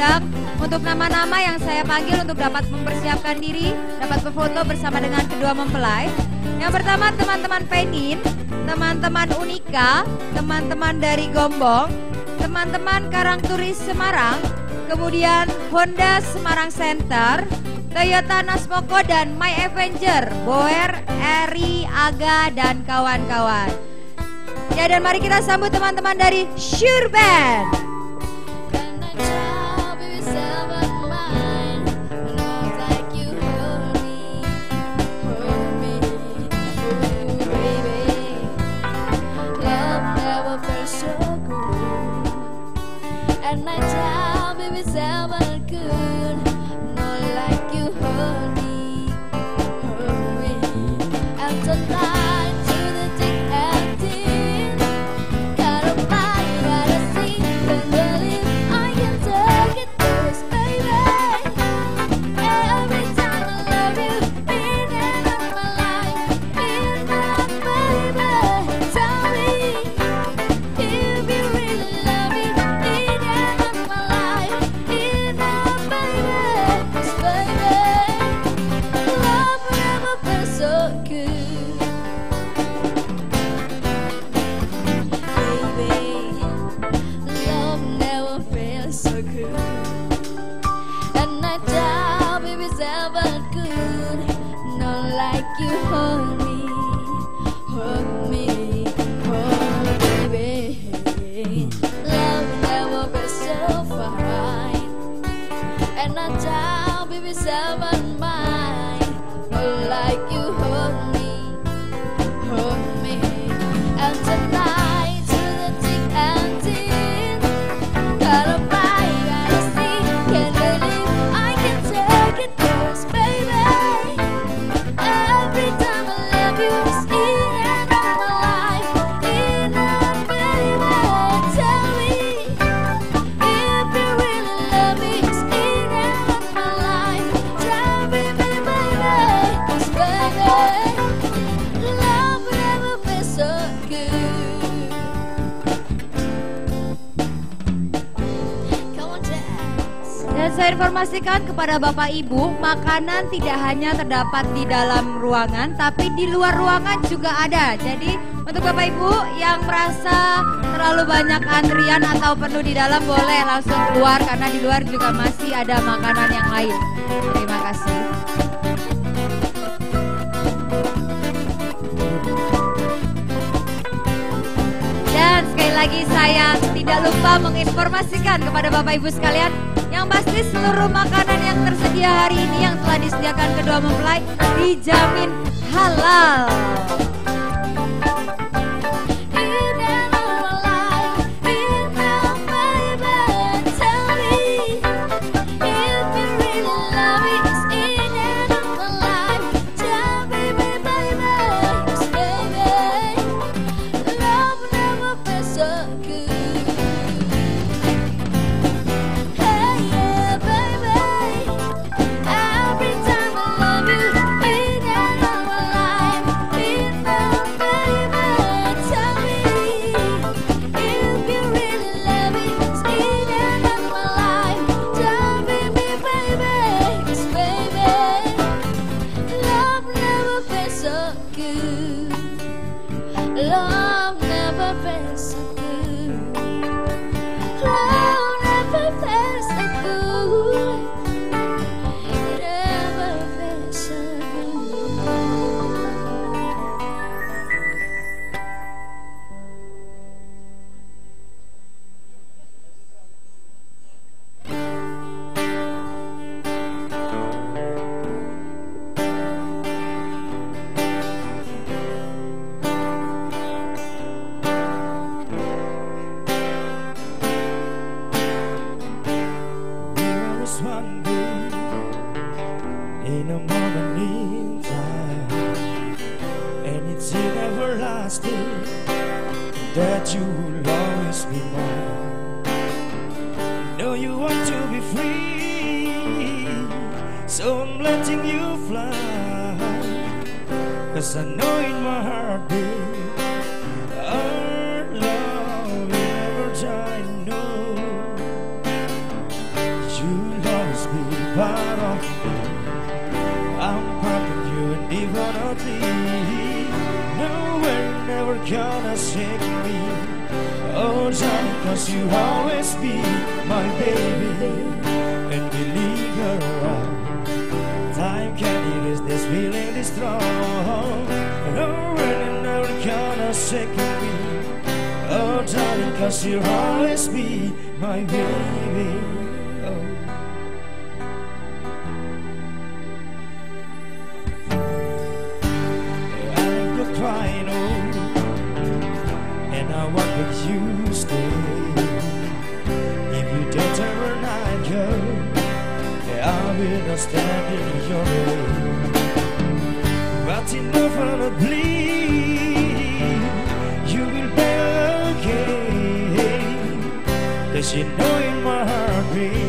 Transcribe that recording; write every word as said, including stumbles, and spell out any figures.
diundang untuk nama-nama yang saya panggil untuk dapat mempersiapkan diri, dapat berfoto bersama dengan kedua mempelai. Yang pertama teman-teman Penin, teman-teman Unika, teman-teman dari Gombong, teman-teman Karangturis Semarang, kemudian Honda Semarang Center, Toyota Nasmoko dan My Avenger, Boer, Eri, Aga dan kawan-kawan. Ya, dan mari kita sambut teman-teman dari Sure Band. And I tell baby someone good, not like you hurt me, hurt me. And tonight to the thick and thin, got a body that I see, can't believe I can take it this baby. Every time I love you, in and out my life, in and out baby. Tell me if you really love me. You hurt me, hurt me, hurt me, baby. Love never been so fine. And I tell baby seven mine, not like you hurt me, hurt me. And tonight to the thick and thin, got a bite, gotta see, can't believe I can take it first, baby. Every time I love you, it's in and out my life, in and out, baby. Tell me if you really love me, it's in and out my life. Tell me, baby, baby, 'cause baby, love never been so good. Come on, dance. Dan saya informasikan kepada Bapak Ibu, makanan tidak hanya terdapat di dalam ruangan, tapi di luar ruangan juga ada. Jadi untuk Bapak Ibu yang merasa terlalu banyak antrian atau penuh di dalam, boleh langsung keluar karena di luar juga masih ada makanan yang lain. Terima kasih. Dan sekali lagi saya tidak lupa menginformasikan kepada Bapak Ibu sekalian, yang pasti seluruh makanan yang tersedia hari ini yang telah disediakan kedua mempelai dijamin halal. Love never been so good. Love never been so good. Never been so good. In a moment in time, and it's in everlasting that you will always be mine. Know you want to be free, so I'm letting you fly. 'Cause I know in my heartbeat our love will never die. No, you part of me. I'm part of you indefinitely. No one never gonna shake me. Oh, darling, cause you always be my baby. And we linger around. Time can erase this feeling this strong. No one never gonna shake me. Oh, darling, cause you always be my baby. Oh. Crying, oh, and I want with you stay. If you don't ever not go, I will not stand in your way. But inevitably, you will be okay. Cause you know in my heart, baby,